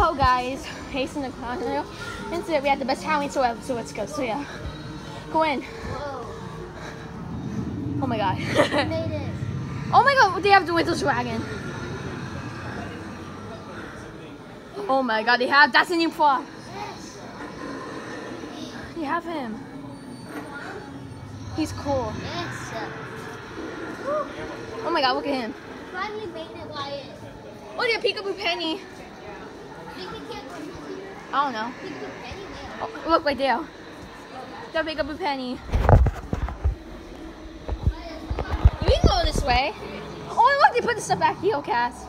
Yo guys, Hasten the Clown. And today we had the best Halloween show ever, so let's go. So yeah, go in. Whoa. Oh my god. Made it. Oh my god, they have the Winter Dragon. Oh my god, that's a new plot. Yes. You have him. He's cool. Yes. Oh my god, look at him. Finally made it, Wyatt. Look at Peekaboo Penny. Think we can't go I don't know. Peekaboo Penny now. Oh, look right there. That Peekaboo Penny. We can go this way. Oh look, they put the stuff back here, Cass.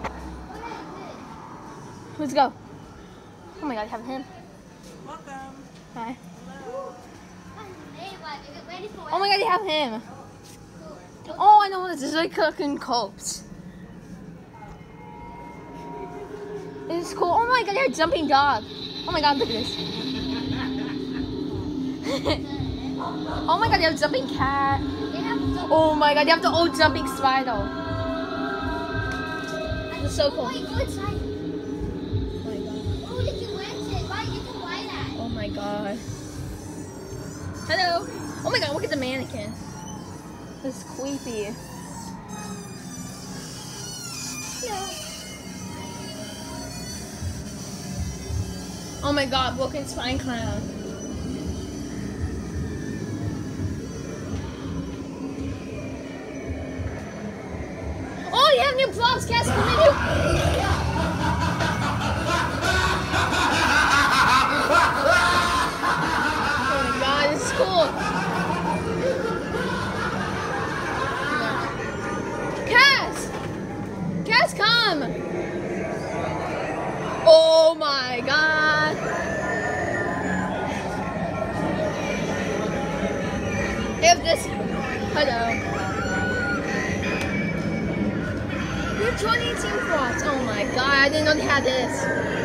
Let's go. Oh my god, you have him. Welcome. Hi. Hey, Wyatt, is it ready for Oh my god, they have him. Oh, I know what this is. Like cooking corpse. This is cool. Oh my god, they have a jumping dog. Oh my god, look at this. Oh my god, they have a jumping cat. They have some. Oh my god, they have the old jumping spider. It's so cool. Oh, go inside. Oh my god. Oh, you can rent it. Why you can buy that? Oh my god. Hello. Oh my god, look at the mannequin. This is creepy. No. Oh my god, Broken Spine Clown. Oh, you have new props, Cass. Come in. Oh my god, this is cool. Cass! Cass, come! Oh my god! If this... Hello. We have 2018 plots. Oh my god, I didn't know they had this.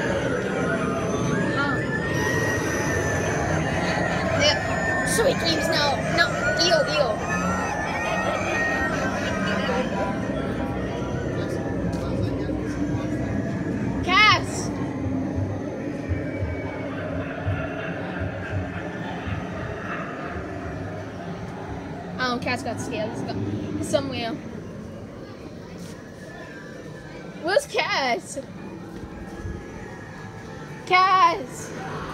Yeah. Sweet dreams, no. No, ew. Cass! Oh, Cass got scared. He's somewhere. Where's Cass? Cass!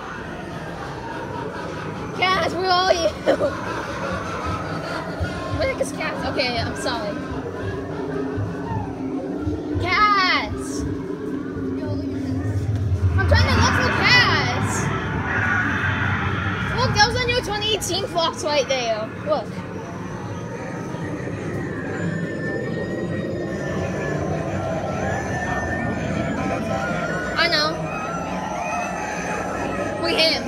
Cass, where are you? Where the heck is Cass? Okay, I'm sorry. Cass! I'm trying to look for Cass! Look, those are new 2018 vlogs right there. Look. I know. Look at him.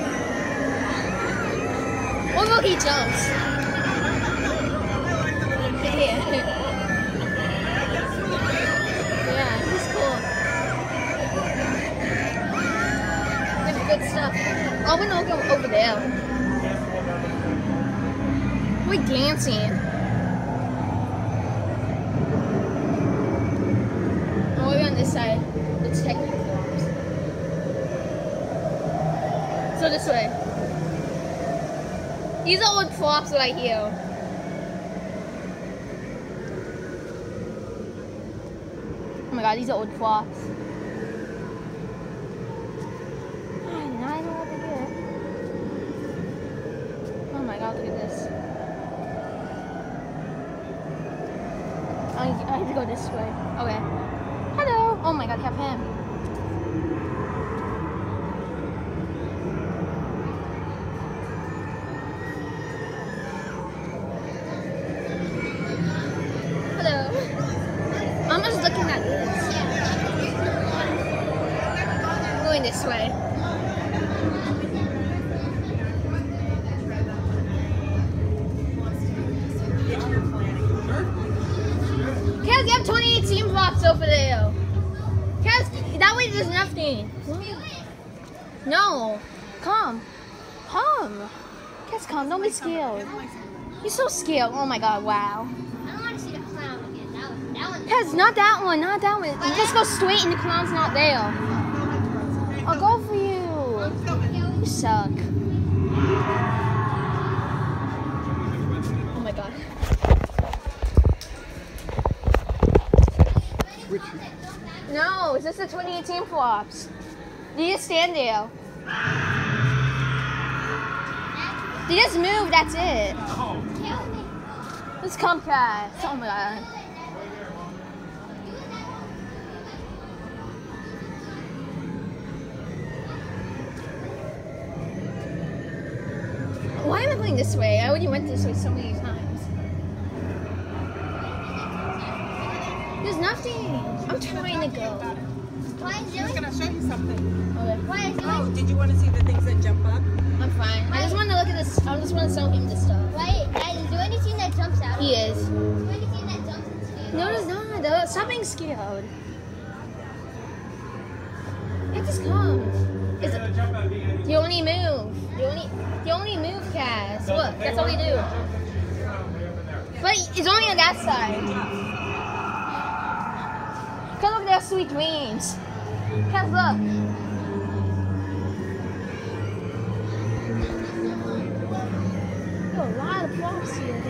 Oh look, he jumps. Yeah. Yeah, he's cool. There's good stuff. Oh, we're not going over there. We're dancing. Oh, we're on this side. Let's check the forms. So this way. These are old props right here. Oh my god, these are old props. I don't know what to get. Oh my god, look at this. I have to go this way. Okay. Hello. Oh my god, I have him. I'm just looking at this. Going this way. Kaz, you have 2018 blocks over there. Kaz, that way there's nothing. No. Come. Kaz, come. Don't be scared. You're so scared. Oh my god, wow. I don't want to see the clown again. That one. Kaz, not that one, not that one. You just go straight and the clown's not there. Oh, go suck. Oh my god. Which? No, it's just the 2018 flops. You just stand there. You just move, that's it. It's Comcast. Oh my god. Why am I going this way? I already went this way so many times. There's nothing. I'm trying to go. Why is I was doing? gonna show you something. Okay. Why is Oh, doing? did you want to see the things that jump up? I'm fine. I just want to look at this. I just want to show him this stuff. Why is there anything that jumps out? He is. Is there anything that jumps and stays? No, there's not. Stop being scared. It just come. It's, you only move. You only move, Cass. Look, that's all you do. But it's only on that side. Come look at their sweet dreams. Cass, look. There are a lot of props here.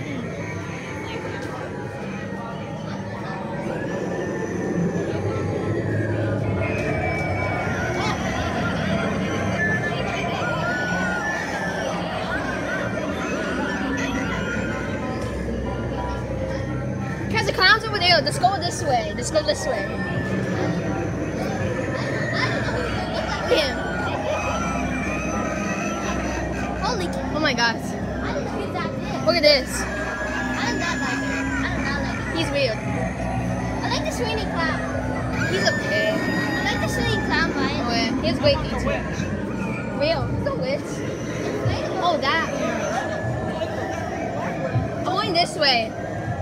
Because the clown's over there. Let's go this way. Let's go this way. Him. Holy Oh my gosh. I didn't see that big. Look at this. I do not like it. I do not like it. He's weird. I like the swinging clown. He's okay. I like the swinging clown Oh vine. yeah. He's great The feet. witch. Real. He's a witch. It's inflatable. Oh, that. I'm going this way.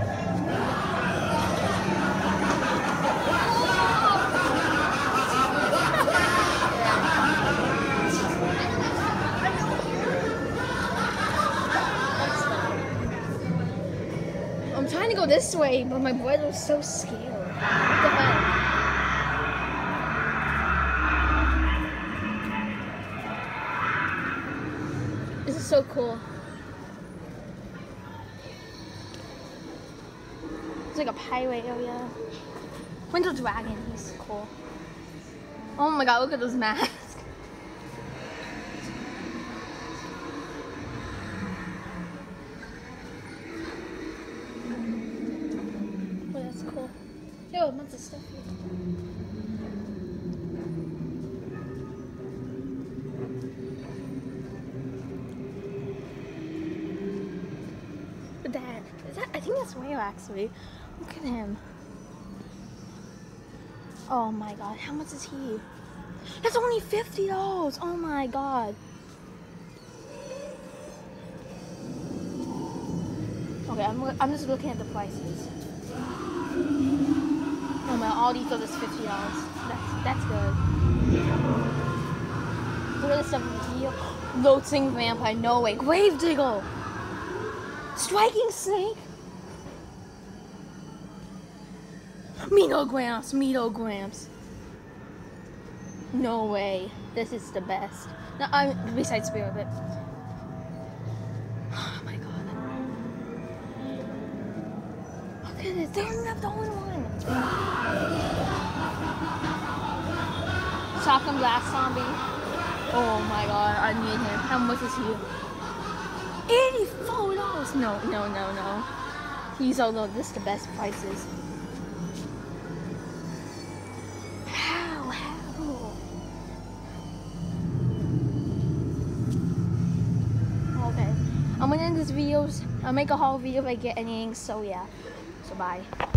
I'm trying to go this way, but my brother's so scared. What the heck? This is so cool. It's like a pirate area. Winter Dragon, he's cool. Oh my god, look at those masks. Oh, that's cool. Yo, a bunch of stuff here. Dad, I think that's Rayo actually. Look at him. Oh my god, how much is he? That's only $50. Oh my god. Okay, I'm just looking at the prices. Oh my, all these are just $50. That's good. Look at this stuff over here. Loathsome vampire, no way. Gravedigger. Striking snake. Metograms. No way. This is the best. No, besides Spirit, but oh my god. Look at this. They're not the only one. Shotgun Blast Zombie. Oh my god, I need him. How much is he? $84. No. He's although this is the best prices. How? Okay. I'm gonna end this video. I'll make a haul video if I get anything. So yeah. So bye.